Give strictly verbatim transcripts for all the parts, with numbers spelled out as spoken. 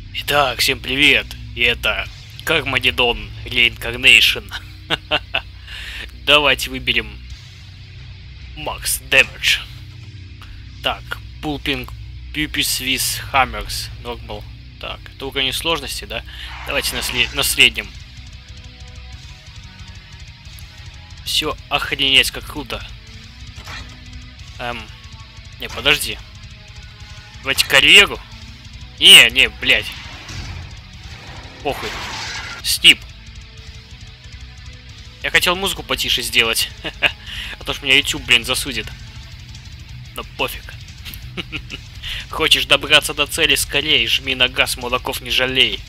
Итак, всем привет! И это Кармагеддон Reincarnation. Давайте выберем Max Damage. Так, Pulping Pupils with Hammers. Normal. Так, это уровень сложности, да? Давайте на, след... на среднем. Все охренеть как круто. Эм... Не, подожди. Давайте карьеру. Не, не, блядь. Похуй. Стип. Я хотел музыку потише сделать. А то ж меня YouTube, блин, засудит. Но пофиг. Хочешь добраться до цели скорее, жми на газ, молоков не жалей.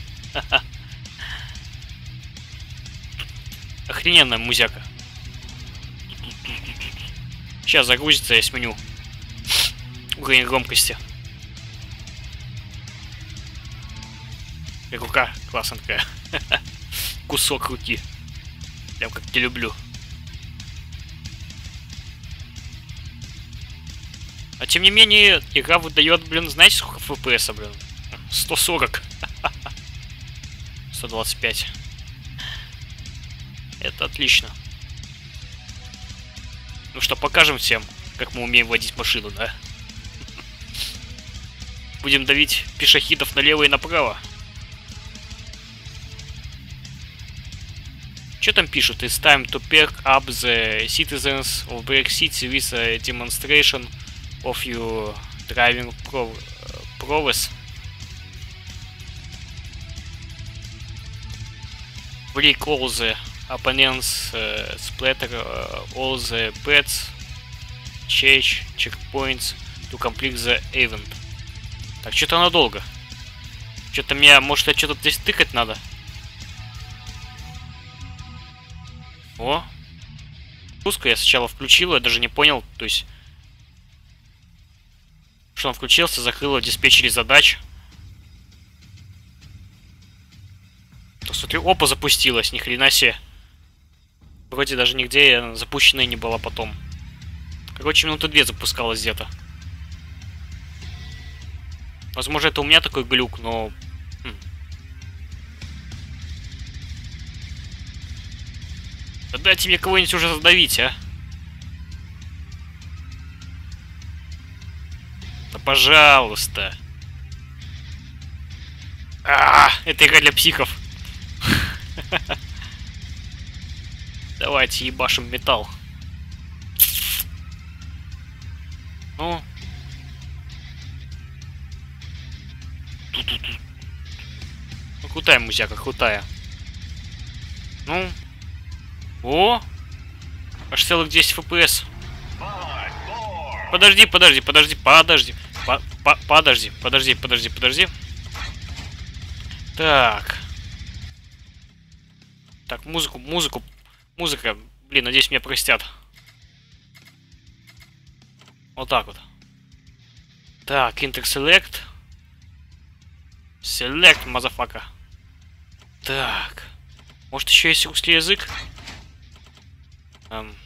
Охрененная музяка. Сейчас загрузится, я сменю уровень громкости. И рука классная. Кусок руки. Прям как я люблю. А тем не менее, игра выдает, блин, знаете, сколько эф пи эс, блин? сто сорок. сто двадцать пять. Это отлично. Ну что, покажем всем, как мы умеем водить машину, да? Будем давить пешеходов налево и направо. Что там пишут? It's time to perk up the citizens of Break City with a demonstration of your driving pro prowess. Break all the opponents, uh, splatter uh, all the pads, change checkpoints to complete the event. Так, что-то надолго. Что-то мне, может, я что-то здесь тыкать надо? О! Пуск я сначала включил, я даже не понял, то есть... Что он включился, закрыл в диспетчере задач. То, смотри, опа, запустилась, ни хрена себе. Вроде даже нигде запущенной не была потом. Короче, минуты две запускалась где-то. Возможно, это у меня такой глюк, но... Хм. Да дайте мне кого-нибудь уже задавить, а? Да пожалуйста. А, это игра для психов. Давайте ебашим металл. Ну. Ну, крутая музяка, крутая. Ну. О! Аж целых десять эф пи эс. Подожди, подожди, подожди, подожди. По по подожди, подожди, подожди, подожди. Так. Так, музыку, музыку, музыка. Блин, надеюсь, меня простят. Вот так вот. Так, интерселект. Select, мазафака. Так. Может, еще есть русский язык? Эм.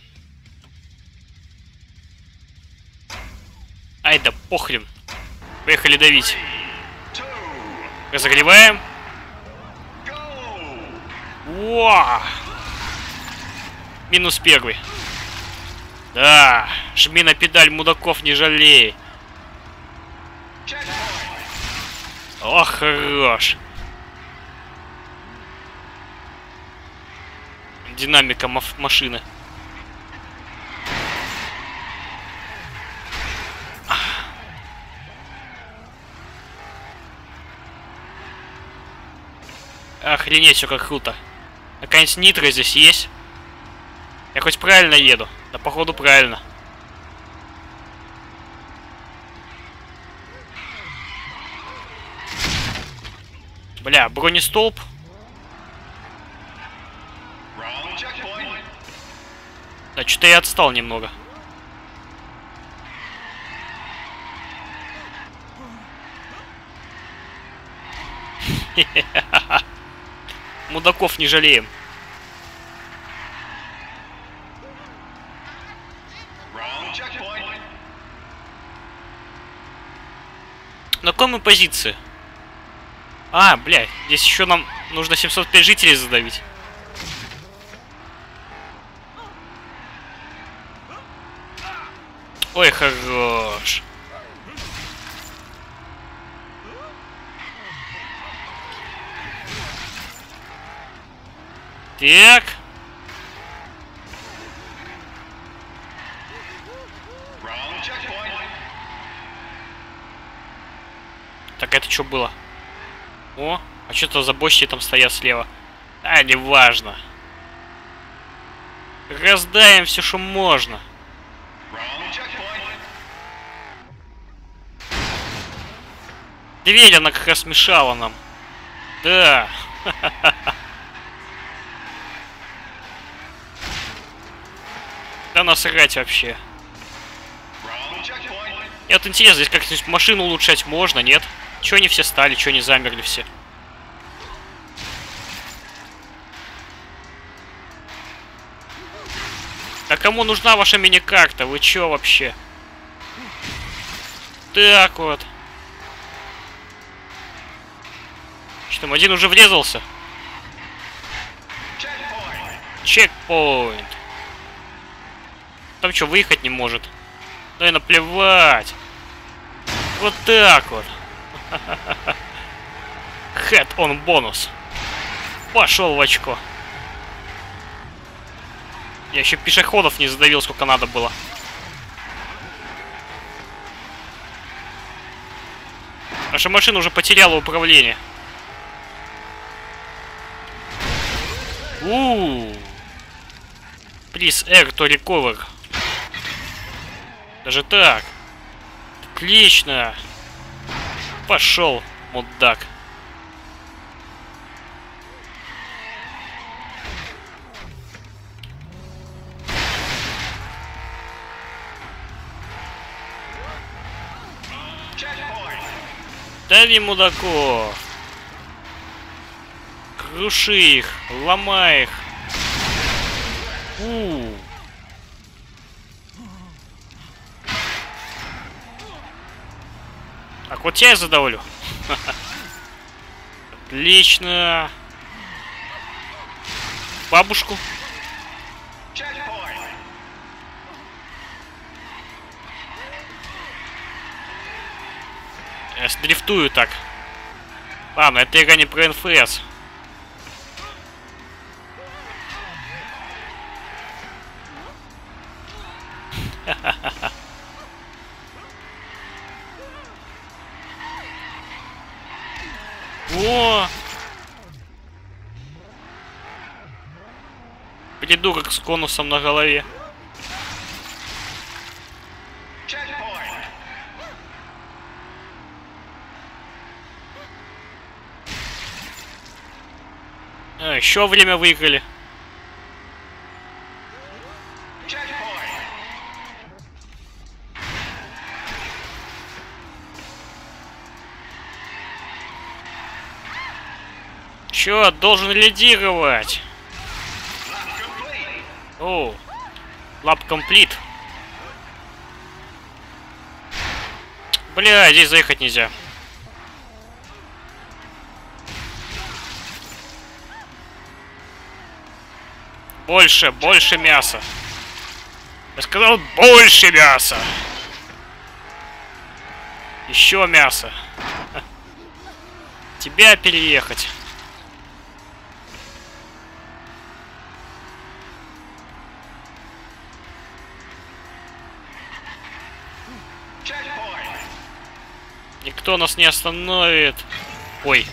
Ай, да похрен. Поехали давить. Разогреваем. Уа! Минус первый. Да. Жми на педаль, мудаков не жалей. О, хорош. Динамика машины. Охренеть, все как круто. Наконец нитро здесь есть. Я хоть правильно еду? Да походу правильно. Бля, бронестолб. Да, что-то я отстал немного. Мудаков не жалеем. На какой мы позиции? А, блядь, здесь еще нам нужно семьсот пять жителей задавить. Ой, хорош. Так. Так, это что было? О, а что-то за бочки там стоят слева. А, неважно. Раздаем все, что можно. Дверь, она как раз мешала нам. Да. Да насрать вообще. Мне вот интересно, здесь как-нибудь машину улучшать можно, нет? Чего они все стали, чего они замерли все? А кому нужна ваша мини-карта? Вы чё вообще? Так вот. Что там, один уже врезался? Чекпоинт. Там что, выехать не может? Да и наплевать. Вот так вот. Head on бонус. Пошел в очко. Я еще пешеходов не задавил, сколько надо было. Наша машина уже потеряла управление. Ууу. Please air to recover. Даже так. Отлично. Пошел, мудак. Дави мудаков. Круши их, ломай их. У-у-у. Так, вот тебя я задавлю. Отлично. Бабушку. Я сдрифтую так. Ладно, это игра не про эн эф эс. О! Придурок с конусом на голове. А, еще время выиграли. Чё, должен лидировать? О, лап комплит. Бля, здесь заехать нельзя. Больше, больше мяса. Я сказал, больше мяса. Еще мясо. Тебя переехать. Никто нас не остановит. Ой.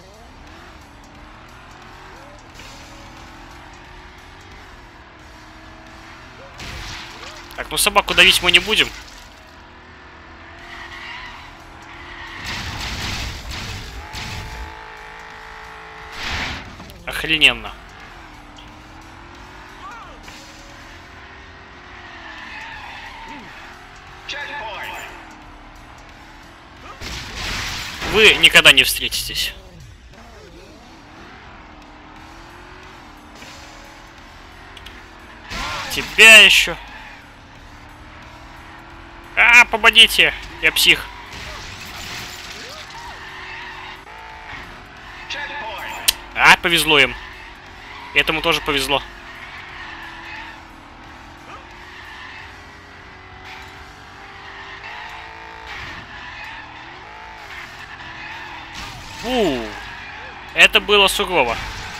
Так, ну собаку давить мы не будем. Охрененно. Вы никогда не встретитесь. Тебя еще. А, помогите! Я псих. А, повезло им. Этому тоже повезло. Фу. Это было сурово.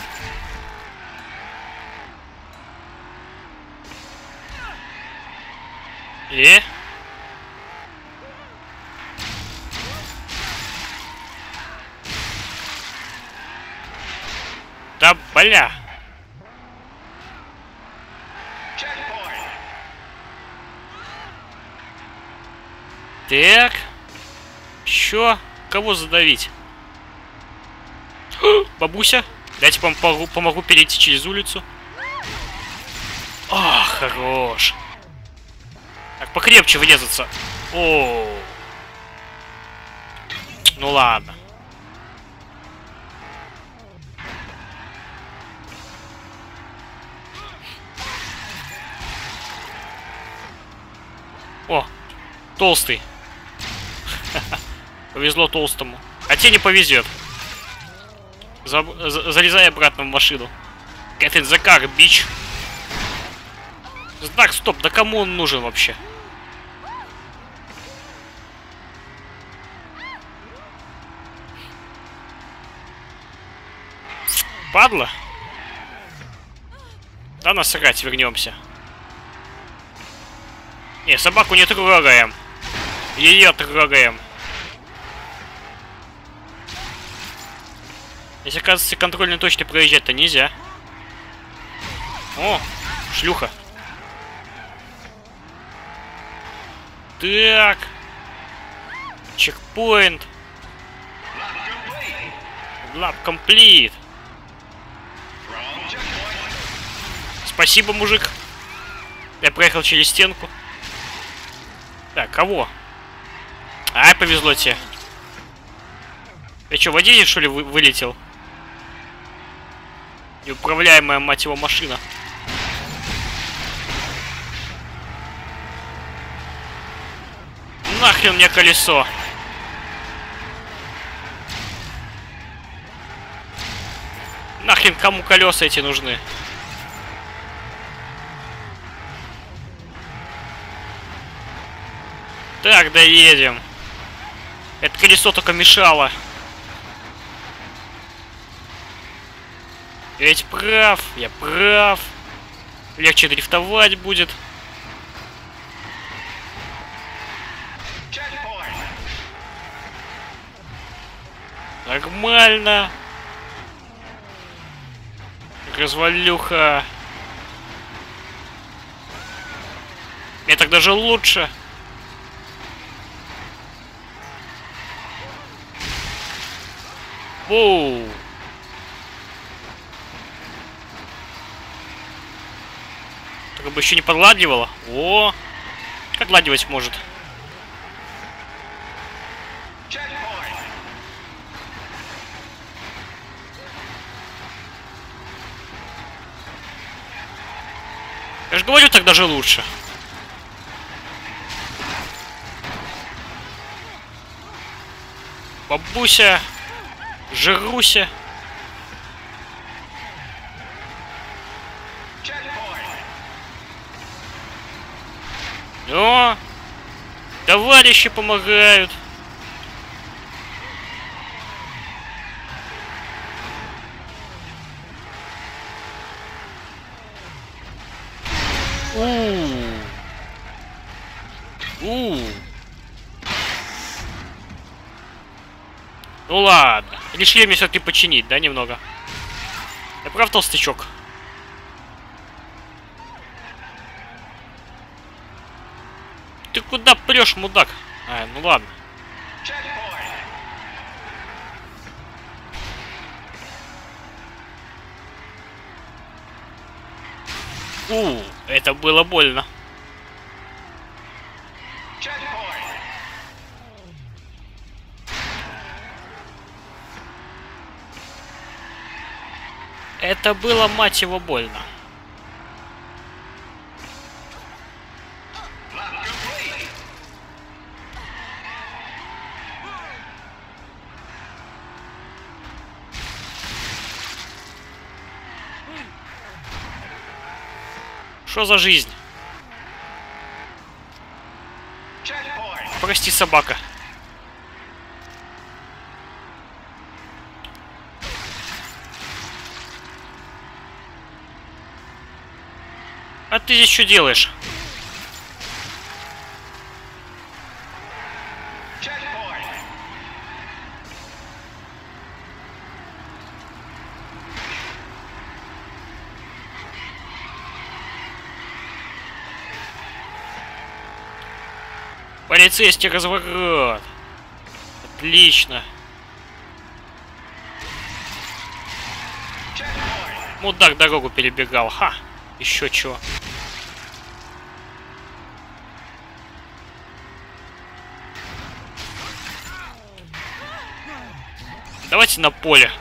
И? Да, бля. Так. Чё? Кого задавить? Бабуся, дайте помогу, помогу перейти через улицу. А, хорош. Так, покрепче врезаться. О. Ну ладно. О, толстый. Повезло толстому. А тебе не повезет. За, за, залезай обратно в машину. Кэтрин, за как, бич? Так, стоп, да кому он нужен вообще? Падла? Да насрать, вернемся. Не, собаку не трогаем. Ее трогаем. Если, оказывается, контрольные точки проезжать-то нельзя. О, шлюха. Так. Чекпоинт. Лап комплит. Спасибо, мужик. Я проехал через стенку. Так, кого? Ай, повезло тебе. Ты что, водитель, что ли, вы вылетел? Неуправляемая, мать его, машина. Нахрен мне колесо. Нахрен кому колеса эти нужны? Так, доедем. Это колесо только мешало. Я ведь прав, я прав. Легче дрифтовать будет. Нормально. Развалюха. Мне так даже лучше. Воу. Только бы еще не подладливало. О, как ладивать может? Я же говорю, так даже лучше. Бабуся, жируся. О, товарищи помогают. У-у-у. У-у-у. Ну ладно. Решили мне все-таки починить, да, немного? Я прав, толстячок? Ты куда прешь, мудак? А, ну ладно. У, это было больно. Это было, мать его, больно. Что за жизнь? Прости, собака. А ты здесь что делаешь? Полицейский разворот. Отлично. Мудак дорогу перебегал. Ха. Еще чего. Давайте на поле.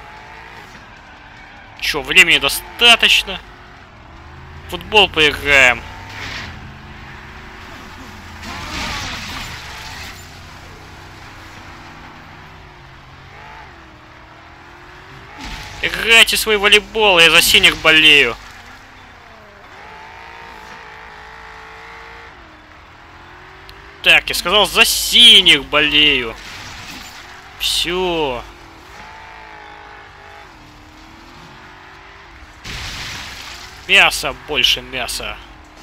Че, времени достаточно. В футбол поиграем. Играйте свой волейбол, я за синих болею. Так, я сказал, за синих болею. Все. Мясо, больше мяса.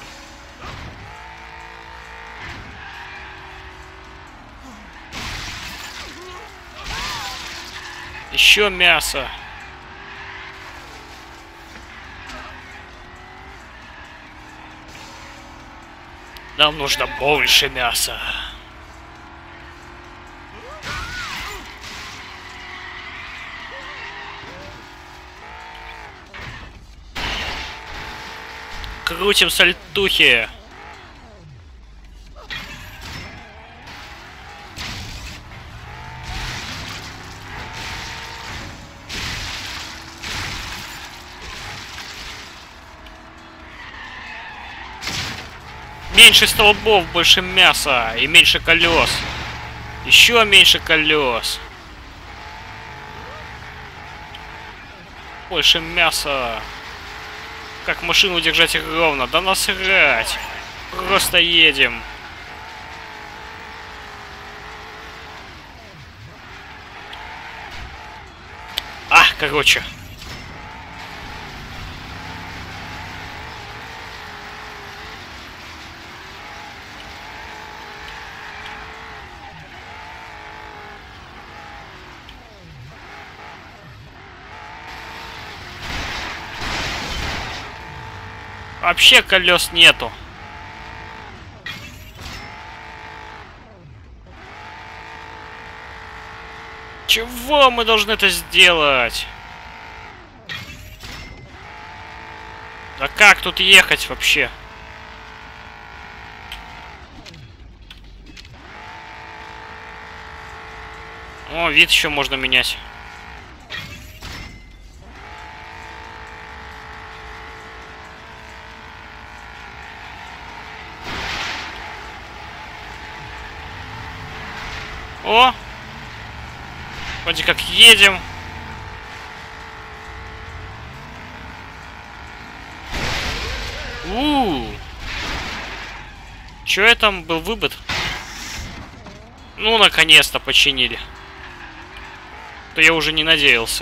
Еще мясо. Нам нужно больше мяса. Крутим сальтухи. Меньше столбов, больше мяса и меньше колес. Еще меньше колес. Больше мяса. Как машину держать ровно? Да насрать. Просто едем. А, короче. Вообще колес нету. Чего мы должны это сделать? Да как тут ехать вообще? О, вид еще можно менять. О! Вроде как едем. У-у-у. Чё это там был выбыт? Ну, наконец-то починили. То я уже не надеялся.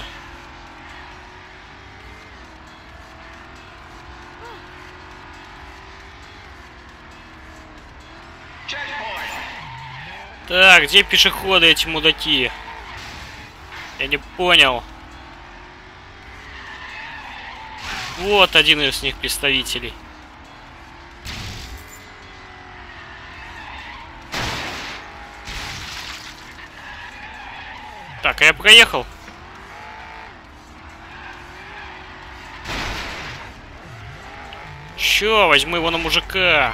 Так, где пешеходы, эти мудаки? Я не понял. Вот один из них представителей. Так, а я проехал. Чё, возьму его на мужика.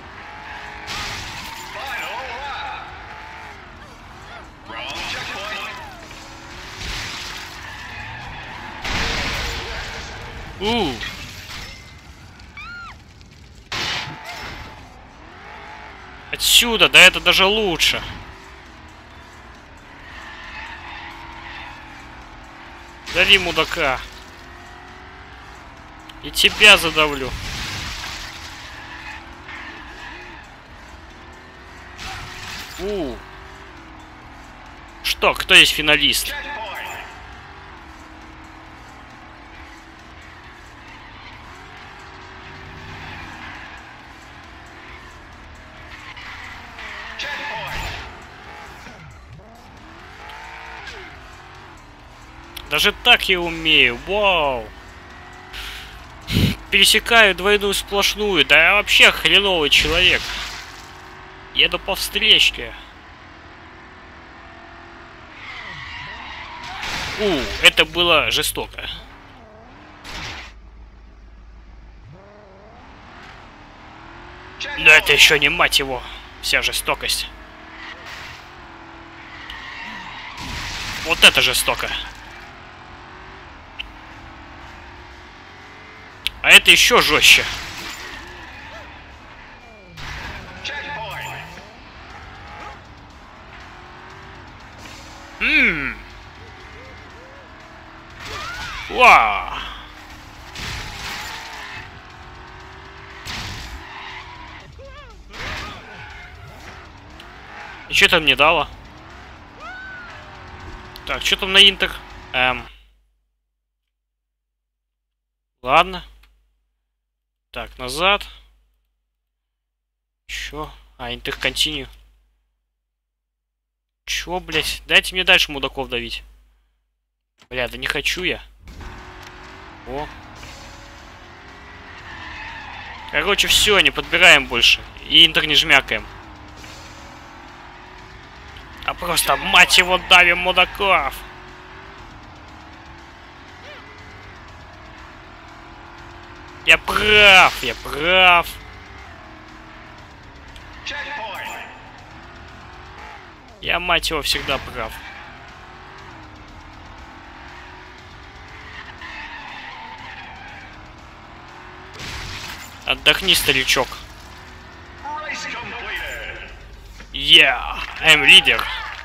У. Отсюда, да это даже лучше. Дави мудака. И тебя задавлю. У. Что, кто здесь финалист? Даже так я умею. Вау. Пересекаю двойную сплошную. Да я вообще хреновый человек. Еду по встречке. У, это было жестоко. Но это еще не, мать его, вся жестокость. Вот это жестоко. А это еще жестче. Ммм. Вау. И что там мне дало? Так, что там на интер? Эм. Ладно. Так, назад. Чё? А, интер континью. Чё, блять? Дайте мне дальше мудаков давить. Бля, да не хочу я. О. Короче, все, не подбираем больше. И интер не жмякаем. А просто, мать его, давим мудаков. Я прав, я прав. Я, мать его, всегда прав. Отдохни, старичок. Yeah, I'm leader.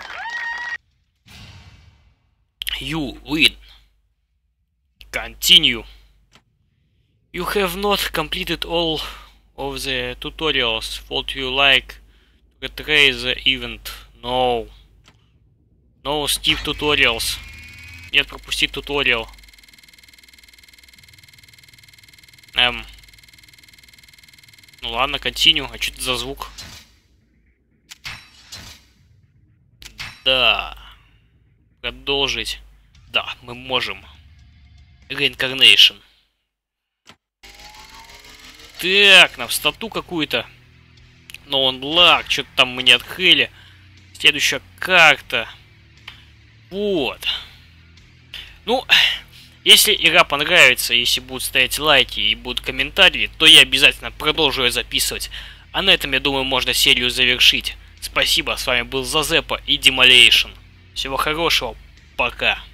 You win. Continue. You have not completed all of the tutorials. Would you like to retry the event? No. No, skip tutorials. Нет, пропустить туториал. Эм. Ну ладно, continue. А что это за звук? Да. Продолжить. Да, мы можем. Reincarnation. Так, нам стату какую-то. Но он лаг, что-то там мы не открыли. Следующая карта. Вот. Ну, если игра понравится, если будут стоять лайки и будут комментарии, то я обязательно продолжу ее записывать. А на этом, я думаю, можно серию завершить. Спасибо, с вами был Зазепа и Demolation. Всего хорошего, пока.